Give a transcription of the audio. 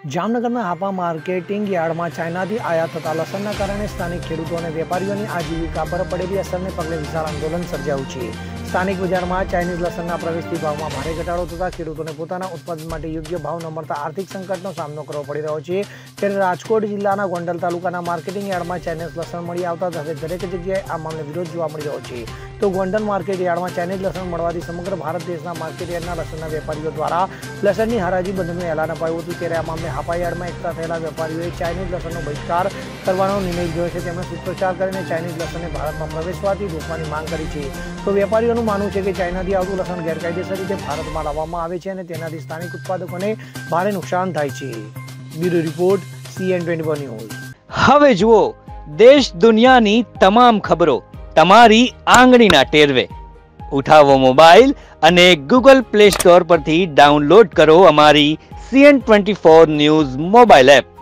જામનગરના હાપા માર્કેટિંગ યાર્ડમાં ચાઇનાથી આયાત થતા લસણના કારણે સ્થાનિક ખેડૂતો અને વેપારીઓની આજીવિકા પર પડેલી અસરને પગલે વિશાળ આંદોલન સર્જાયું છે। સ્થાનિક બજારમાં ચાઇનીઝ લસણના પ્રવેશથી ભાવમાં ભારે ઘટાડો થતા ખેડૂતોને પોતાના ઉત્પાદન માટે યોગ્ય ભાવ ન મળતા આર્થિક સંકટનો સામનો કરવો પડી રહ્યો છે। ત્યારે રાજકોટ જિલ્લાના ગોંડલ તાલુકાના માર્કેટિંગ યાર્ડમાં ચાઇનીઝ લસણ મળી આવતા હવે દરેક જગ્યાએ આ મામલે વિરોધ જોવા મળી રહ્યો છે। તો ગોંડલ માર્કેટ યાર્ડમાં ચાઇનીઝ લસણ મળવાથી સમગ્ર ભારત દેશના માર્કેટ યાર્ડના લસણના વેપારીઓ દ્વારા લસણની હરાજી બંધનું એલાન અપાયું હતું। ત્યારે આ મામલે હાપા યાર્ડમાં એકઠા થયેલા વેપારીઓએ ચાઇનીઝ લસણનો બહિષ્કાર કરવાનો નિર્ણય લીધો છે। તેમણે સૂત્રોચ્ચાર કરીને ચાઇનીઝ લસણને ભારતમાં પ્રવેશવાથી રોકવાની માંગ કરી છે। તો વેપારીઓનું માનવું છે કે ચાઇનાથી આવતું લસણ ગેરકાયદેસર રીતે ભારતમાં લાવવામાં આવે છે અને તેનાથી સ્થાનિક ઉત્પાદકોને ભારે નુકસાન થાય છે। Bureau report CN24 news. હવે જુઓ દેશ દુનિયાની તમામ ખબરો તમારી આંગળીના ટેરવે। ઉઠાવો મોબાઈલ અને Google Play Store પરથી ડાઉનલોડ કરો અમારી CN24 ન્યૂઝ મોબાઈલ એપ।